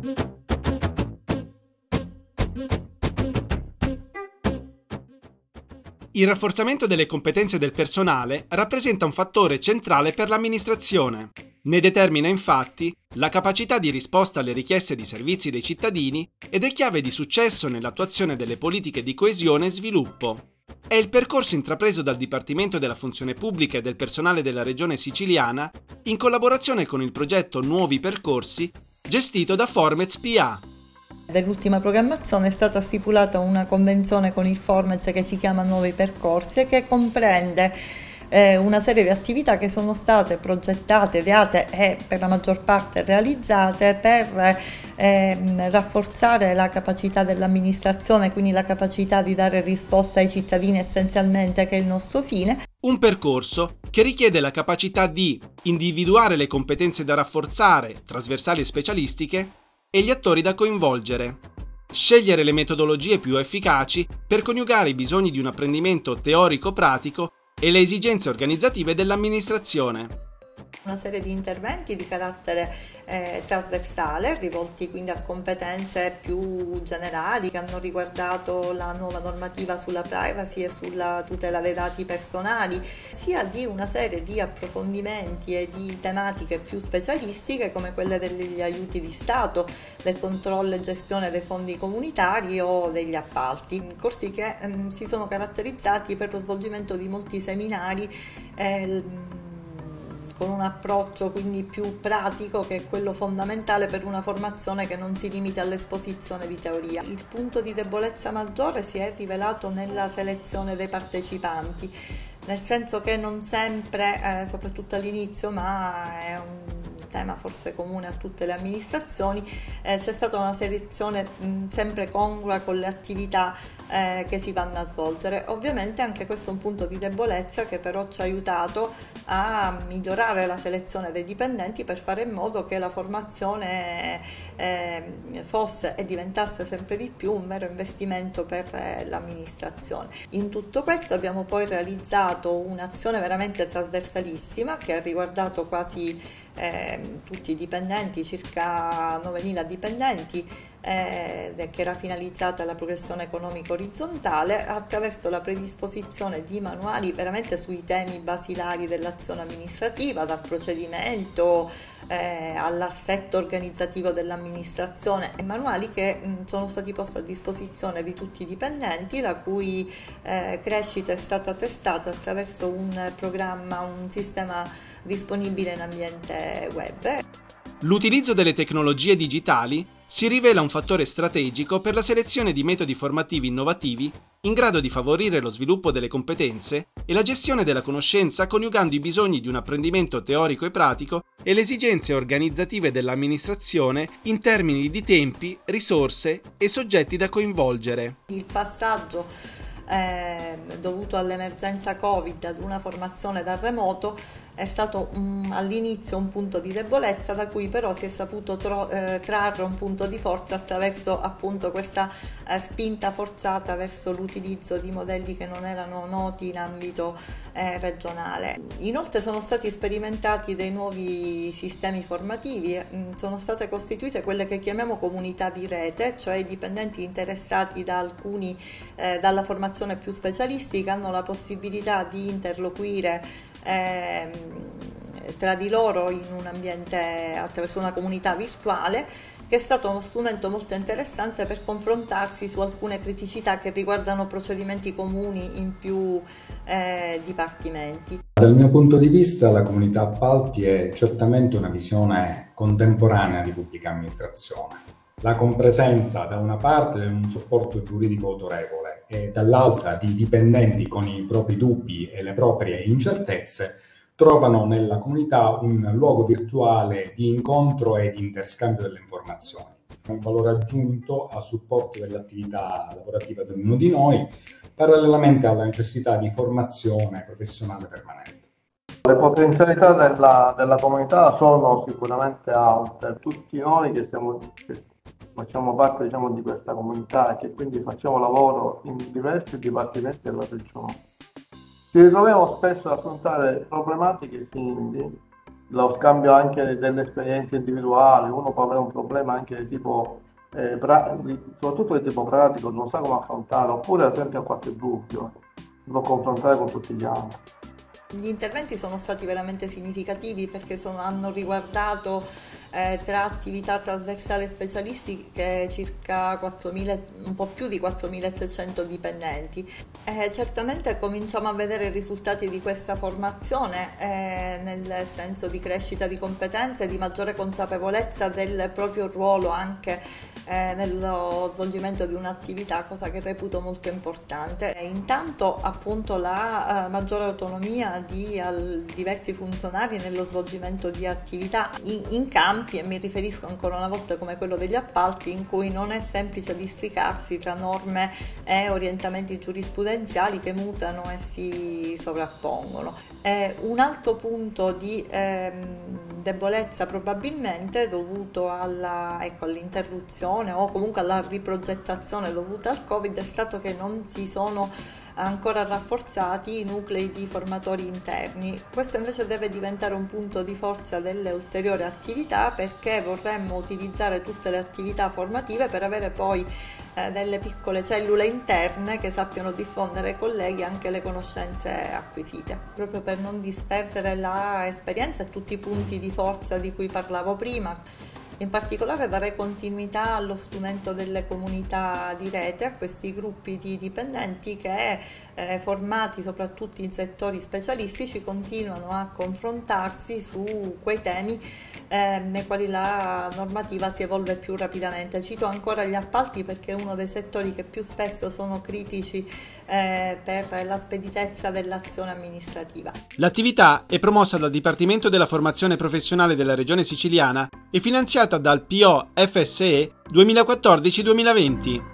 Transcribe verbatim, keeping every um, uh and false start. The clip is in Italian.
Il rafforzamento delle competenze del personale rappresenta un fattore centrale per l'amministrazione. Ne determina infatti la capacità di risposta alle richieste di servizi dei cittadini ed è chiave di successo nell'attuazione delle politiche di coesione e sviluppo. È il percorso intrapreso dal Dipartimento della Funzione Pubblica e del personale della Regione Siciliana in collaborazione con il progetto Nuovi Percorsi gestito da Formez P A. Dell'ultima programmazione è stata stipulata una convenzione con il Formez che si chiama Nuovi Percorsi e che comprende eh, una serie di attività che sono state progettate, ideate e per la maggior parte realizzate per eh, rafforzare la capacità dell'amministrazione, quindi la capacità di dare risposta ai cittadini essenzialmente, che è il nostro fine. Un percorso che richiede la capacità di individuare le competenze da rafforzare, trasversali e specialistiche, e gli attori da coinvolgere. Scegliere le metodologie più efficaci per coniugare i bisogni di un apprendimento teorico-pratico e le esigenze organizzative dell'amministrazione. Una serie di interventi di carattere eh, trasversale, rivolti quindi a competenze più generali che hanno riguardato la nuova normativa sulla privacy e sulla tutela dei dati personali, sia di una serie di approfondimenti e di tematiche più specialistiche come quelle degli aiuti di Stato, del controllo e gestione dei fondi comunitari o degli appalti. Corsi che ehm, si sono caratterizzati per lo svolgimento di molti seminari eh, con un approccio quindi più pratico, che è quello fondamentale per una formazione che non si limita all'esposizione di teoria. Il punto di debolezza maggiore si è rivelato nella selezione dei partecipanti, nel senso che non sempre, eh, soprattutto all'inizio, ma è un tema forse comune a tutte le amministrazioni, eh, c'è stata una selezione mh, sempre congrua con le attività eh, che si vanno a svolgere. Ovviamente anche questo è un punto di debolezza che però ci ha aiutato a migliorare la selezione dei dipendenti per fare in modo che la formazione eh, fosse e diventasse sempre di più un vero investimento per eh, l'amministrazione. In tutto questo abbiamo poi realizzato un'azione veramente trasversalissima che ha riguardato quasi Eh, tutti i dipendenti, circa novemila dipendenti, eh, che era finalizzata alla progressione economica orizzontale attraverso la predisposizione di manuali veramente sui temi basilari dell'azione amministrativa, dal procedimento eh, all'assetto organizzativo dell'amministrazione, manuali che mh, sono stati posti a disposizione di tutti i dipendenti, la cui eh, crescita è stata testata attraverso un programma, un sistema disponibile in ambiente web. L'utilizzo delle tecnologie digitali si rivela un fattore strategico per la selezione di metodi formativi innovativi in grado di favorire lo sviluppo delle competenze e la gestione della conoscenza, coniugando i bisogni di un apprendimento teorico e pratico e le esigenze organizzative dell'amministrazione in termini di tempi, risorse e soggetti da coinvolgere. Il passaggio Eh, dovuto all'emergenza Covid ad una formazione da remoto è stato um, all'inizio un punto di debolezza, da cui però si è saputo tro- eh, trarre un punto di forza attraverso appunto questa eh, spinta forzata verso l'utilizzo di modelli che non erano noti in ambito eh, regionale. Inoltre sono stati sperimentati dei nuovi sistemi formativi, eh, sono state costituite quelle che chiamiamo comunità di rete, cioè i dipendenti interessati da alcuni eh, dalla formazione più specialistica hanno la possibilità di interloquire eh, tra di loro in un ambiente attraverso una comunità virtuale, che è stato uno strumento molto interessante per confrontarsi su alcune criticità che riguardano procedimenti comuni in più eh, dipartimenti. Dal mio punto di vista la comunità appalti è certamente una visione contemporanea di pubblica amministrazione. La compresenza da una parte di un supporto giuridico autorevole e dall'altra di dipendenti con i propri dubbi e le proprie incertezze trovano nella comunità un luogo virtuale di incontro e di interscambio delle informazioni, un valore aggiunto a supporto dell'attività lavorativa di ognuno di noi, parallelamente alla necessità di formazione professionale permanente. Le potenzialità della, della comunità sono sicuramente alte. Tutti noi che, siamo, che facciamo parte, diciamo, di questa comunità e che quindi facciamo lavoro in diversi dipartimenti della regione, ci ritroviamo spesso ad affrontare problematiche simili lo scambio anche delle esperienze individuali, uno può avere un problema anche di tipo, eh, pra- di- soprattutto di tipo pratico, non sa come affrontare, oppure ad esempio ha qualche dubbio, si può confrontare con tutti gli altri. Gli interventi sono stati veramente significativi perché sono- hanno riguardato eh, tra attività trasversali e specialistiche circa quattromila, un po' più di quattromilatrecento dipendenti. Eh, certamente cominciamo a vedere i risultati di questa formazione eh, nel senso di crescita di competenze, di maggiore consapevolezza del proprio ruolo anche eh, nello svolgimento di un'attività, cosa che reputo molto importante. E intanto appunto la eh, maggiore autonomia di al, diversi funzionari nello svolgimento di attività in, in campi, e mi riferisco ancora una volta come quello degli appalti, in cui non è semplice districarsi tra norme e orientamenti giurisprudenziali che mutano e si sovrappongono. Eh, un altro punto di ehm, debolezza probabilmente dovuto alla, ecco, all'interruzione o comunque alla riprogettazione dovuta al Covid è stato che non si sono ancora rafforzati i nuclei di formatori interni. Questo invece deve diventare un punto di forza delle ulteriori attività, perché vorremmo utilizzare tutte le attività formative per avere poi eh, delle piccole cellule interne che sappiano diffondere ai colleghi anche le conoscenze acquisite, proprio per non disperdere l'esperienza e tutti i punti di forza di cui parlavo prima. In particolare darei continuità allo strumento delle comunità di rete, a questi gruppi di dipendenti che, eh, formati soprattutto in settori specialistici, continuano a confrontarsi su quei temi eh, nei quali la normativa si evolve più rapidamente. Cito ancora gli appalti perché è uno dei settori che più spesso sono critici eh, per la speditezza dell'azione amministrativa. L'attività è promossa dal Dipartimento della Formazione Professionale della Regione Siciliana e finanziata dal P O F S E duemilaquattordici duemilaventi.